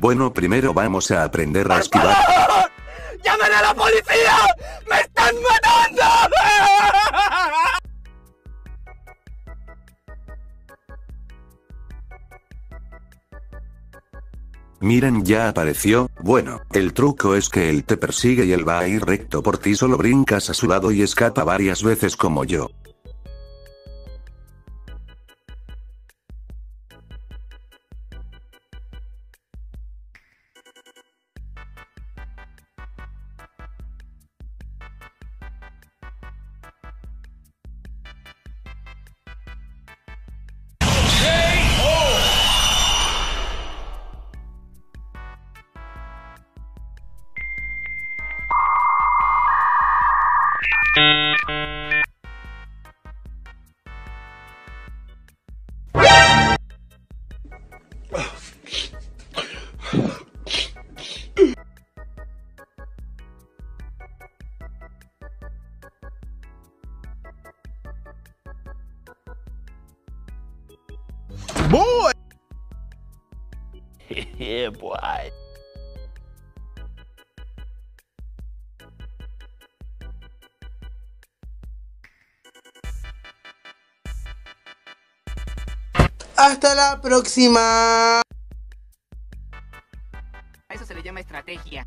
Bueno, primero vamos a aprender a esquivar. ¡Llamen a la policía! ¡Me están matando! Miren, ya apareció. Bueno, el truco es que él te persigue y él va a ir recto por ti, solo brincas a su lado y escapa varias veces como yo. Boy! Yeah, boy. Hasta la próxima. A eso se le llama estrategia.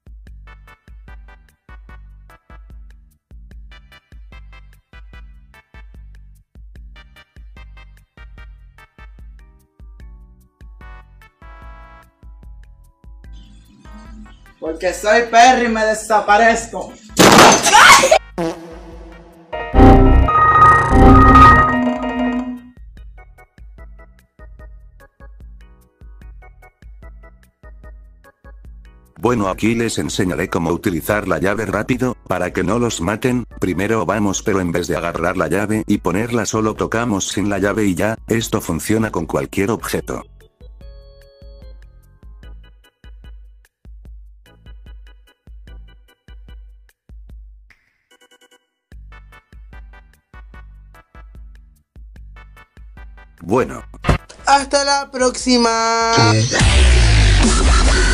Porque soy Perry y me desaparezco. Bueno, aquí les enseñaré cómo utilizar la llave rápido, para que no los maten. Primero vamos, pero en vez de agarrar la llave y ponerla solo tocamos sin la llave y ya. Esto funciona con cualquier objeto. Bueno. Hasta la próxima.